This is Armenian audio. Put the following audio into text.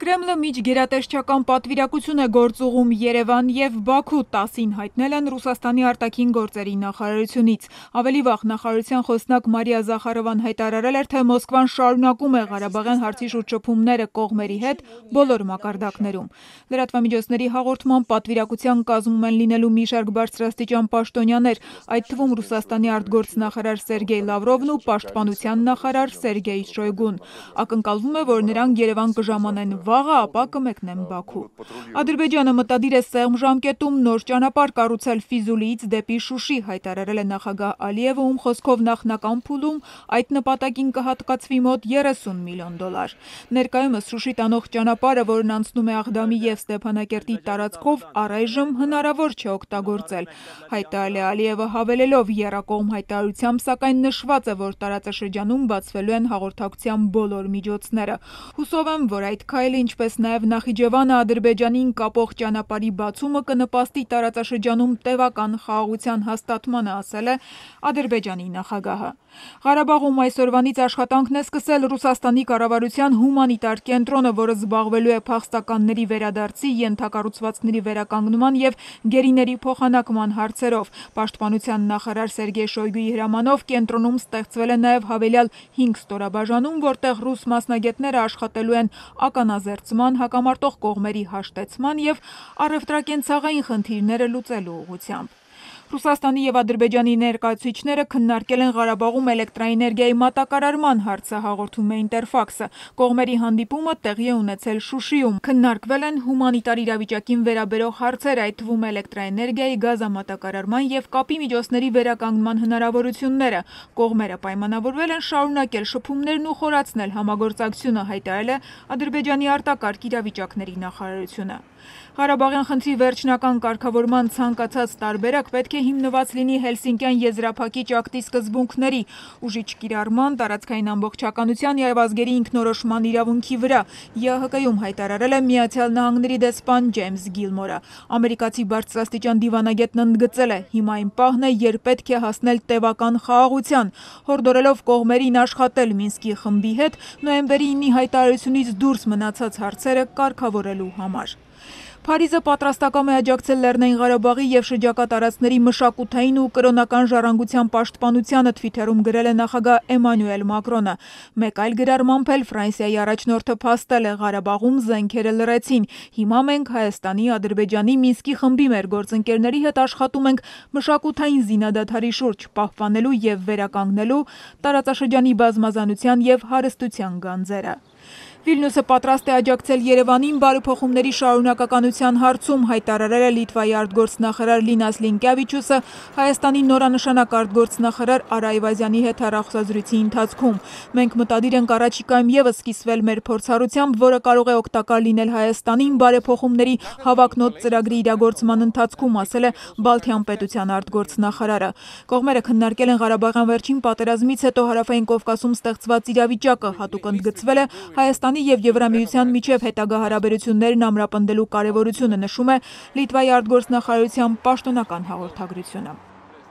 Կրեմլը միջգերատեսչական պատվիրակություն է գործուղում Երևան և Բաքու 10-ին հայտնել են Ռուսաստանի արտաքին գործերի նախարարությունից։ Ավելի վաղ նախարարության խոսնակ Մարիա Զախարովան հայտարարել էր, թե Մոսկվան շարունակում է Ղարաբաղյան հարցի շուրջ շփումները կողմերի հետ բոլոր մակարդակներում։ Լրատվամիջոցների հաղորդմամբ պատվիրակության կազմում են լինելու մի շարք բարձրաստիճան պաշտոնյաներ, այդ թվում Ռուսաստանի արտգործնախարար Սերգեյ Լավրովն ու պաշտպանության նախարար Սերգեյ Շոյգուն։ Ակնկալվում է, որ նրանք Երևան կժամանեն վաղը, ապա կմեկնեն Բաքու։ Ադրբեջանը մտադիր է սեղմ ժամկետում նոր ճանապարհ կառուցել Ֆիզուլիից դեպի Շուշի, հայտարարել է նախագահ Ալիևը, ում խոսքով նախնական փուլում այդ նպատակին կհատկացվի մոտ 30 միլիոն դոլար։ Ներկայումս Շուշի տանող ճանապարհը, որն անցնում է Աղդամի և Ստեփանակերտի տարածքով, առայժմ հնարավոր չէ օգտագործել, հայտարարել է Ալիևը, հավելելով եռակողմ հայտարարությամբ, սակայն նշված է, որ տարածաշրջանում բացվելու են հաղորդակցության բոլոր միջոցները։ Հուսով եմ, որ այդ քայլը, ինչպես նաև Նախիջևանը Ադրբեջանին կապող ճանապարհի բացումը կնպաստի տարածաշրջանում տևական խաղաղության հաստատմանը, ասել է Ադրբեջանի նախագահը։ Ղարաբաղում այսօրվանից աշխատանքն է սկսել Ռուսաստանի կառավարության հումանիտար կենտրոնը, որը զբաղվելու է փախստականների վերադարձի, ենթակառուցվածքների վերականգնման և գերիների փոխանակման հարցերով։ Պաշտպանության նախարար Սերգեյ Շոյգուի հրամանով կենտրոնում ստեղծվել է նաև հավելյալ 5 ստորաբաժանում, որտեղ ռուս մասնագետները աշխատելու են ականազերծման, հակամարտող կողմերի հաշտեցման և առևտրակենցաղային խնդիրները լուծելու ուղղությամբ։ Ռուսաստանի և Ադրբեջանի ներկայացուցիչները քննարկել են Ղարաբաղում էլեկտրաէներգիայի մատակարարման հարցը, հաղորդում է Ինտերֆաքսը։ Կողմերի հանդիպումը տեղի է ունեցել Շուշիում։ Քննարկվել են հումանիտար իրավիճակին վերաբերող հարցեր, այդ թվում էլեկտրաէներգիայի, գազամատակարարման և կապի միջոցների վերականգնման հնարավորությունները։ Կողմերը պայմանավորվել են շարունակել շփումներն ու խորացնել համագործակցությունը, հայտարարել է Ադրբեջանի արտակարգ իրավիճակների նախարարությունը։ Ղարաբաղյան խնդրի վերջնական կարգավորման ցանկացած տարբերակ պետք է հիմնված լինի Հելսինկյան եզրափակիչ ակտի սկզբունքների, ուժիչ կիրառման, տարածքային ամբողջականության և ազգերի ինքնորոշման իրավունքի վրա, ԵԱՀԿ-ում հայտարարել է Միացյալ Նահանգների դեսպան Ջեյմս Գիլմորը։ Ամերիկացի բարձրաստիճան դիվանագետն ընդգծել է, հիմա այն պահն է, երբ պետք է հասնել տևական խաղաղության, հորդորելով կողմերին աշխատել Մինսկի խմբի հետ նոյեմբերի 9-ի հայտարարությունից դուրս մնացած հարցերը կարգավորելու համար։ Փարիզը պատրաստակամ է աջակցել Լեռնային Ղարաբաղի և շրջակա տարածքների մշակութային ու կրոնական ժառանգության պաշտպանությանը, Թվիթերում գրել է նախագահ Էմանուել Մակրոնը։ Մեկ այլ գրառմամբ էլ Ֆրանսիայի առաջնորդը փաստել է, Ղարաբաղում զենքերը լռեցին։ Հիմա մենք Հայաստանի, Ադրբեջանի, Մինսկի խմբի մեր գործընկերների հետ աշխատում ենք մշակութային զինադադարի շուրջ, պահպանելու և վերականգնելու տարածաշրջանի բազմազանության և հարստության գանձերը։ Վիլնյուսը պատրաստ է աջակցել Երևանին բարեփոխումների շարունակականության հարցում, հայտարարել է Լիտվայի արտգործնախարար Լինաս Լինկևիչյուսը Հայաստանի նորանշանակ արտգործնախարար Արա Այվազյանի հետ հեռախոսազրույցի ընթացքում։ Մենք մտադիր ենք առաջիկայում ևս սկսվել մեր փորձառությամբ, որը կարող է օգտակար լինել Հայաստանին բարեփոխումների հավակնոտ ծրագրի իրագործման ընթացքում, ասել է Բալթյան պետության արտգործնախարարը։ Կողմերը քննարկել են Ղարաբաղյան վերջին պատերազմից հետո Հարավային Կովկասում ստեղծված իրավիճակը, հատուկ ընդգծվել է Հայաստանի և Եվրամիության միջև հետագա հարաբերություններն ամրապնդելու կարևորությունը, նշում է Լիտվայի արտգործնախարարության պաշտոնական հաղորդագրությունը։